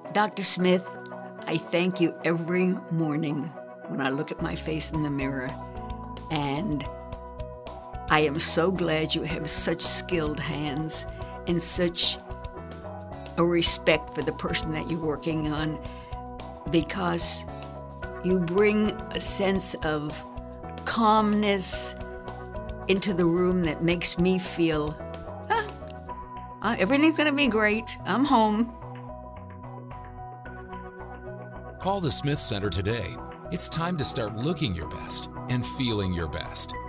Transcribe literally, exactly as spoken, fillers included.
Doctor Smith, I thank you every morning when I look at my face in the mirror, and I am so glad you have such skilled hands and such a respect for the person that you're working on, because you bring a sense of calmness into the room that makes me feel, ah, uh, everything's gonna be great. I'm home. Call the Smith Center today. It's time to start looking your best and feeling your best.